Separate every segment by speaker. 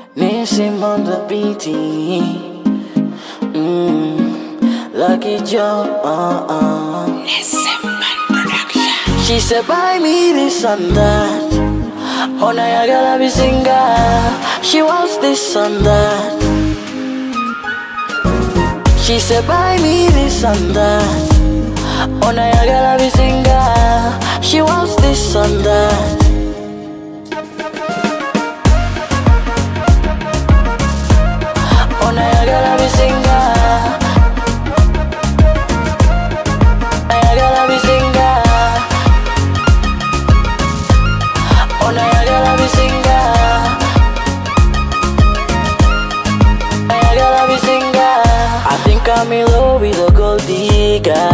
Speaker 1: Nissim on the BT. Lucky Joe. She said, buy me this and that. Oh, now I gotta be singer. She wants this and that. She said, buy me this and that. Oh, now I gotta be singer. She wants this and that. Oh, now I gotta be singer. I gotta be singer. Oh, now I gotta be singer. I gotta be singer. I think I'm in love with a gold digger.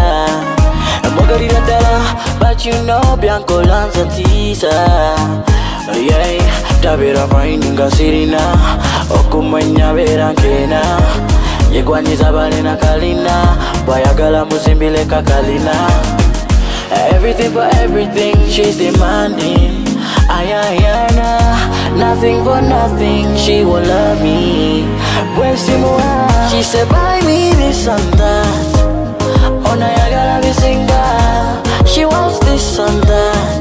Speaker 1: But you know Bianco Lanzatisa. Yeah, Tabira finding a sirina. Okumanya Verankena. Yegwaniza Balena Kalina. Bayagala Musimbile Kakalina. Everything for everything she's demanding. Ayayana, nothing for nothing, she will love me. She said, buy me this and that. Oh, now I gotta be singer. She wants this and that.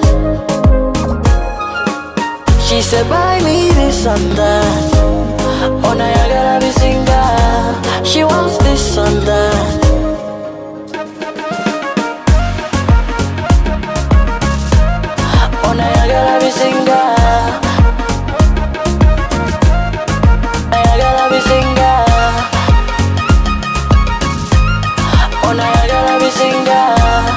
Speaker 1: She said, buy me this and that. Oh, now I gotta be singer. She wants this and that. Oh, now I gotta be singer. I gotta be singer. Oh, now I gotta be singer.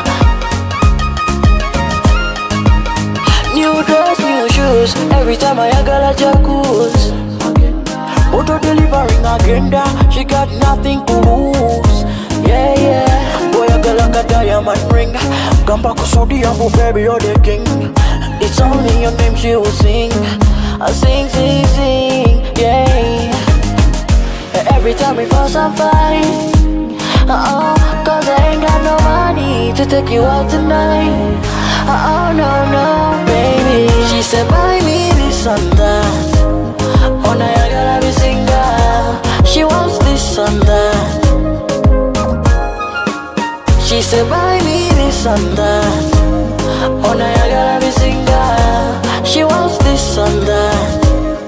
Speaker 1: New dress, new shoes. Every time I got a jacuzzi. Auto delivering agenda. She got nothing to lose. Yeah, yeah. Boy, I got like a diamond ring. Gamba kusudi yangu, baby, you're the king. It's only your name she will sing. I sing, sing, sing. Yeah. Every time we fuss and fight. Cause I ain't got no money to take you out tonight. Oh, no, no, baby. She said, buy me this and that. Oh, now I gotta be singer. She wants this and that. She said, buy me this and that. Oh, now I gotta be singer. She wants this and that.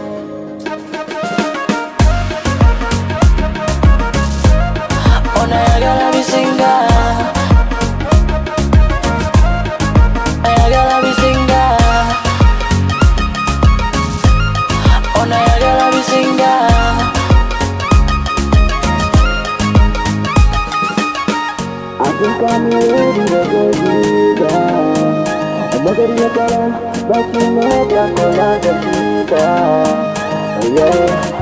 Speaker 1: Oh, now I gotta be singer. I gotta be singer. Oh, now I gotta be singer. I think I'm ready to go deeper. I'm not gonna get better, but you know Bianco Lanzatisa. Yeah.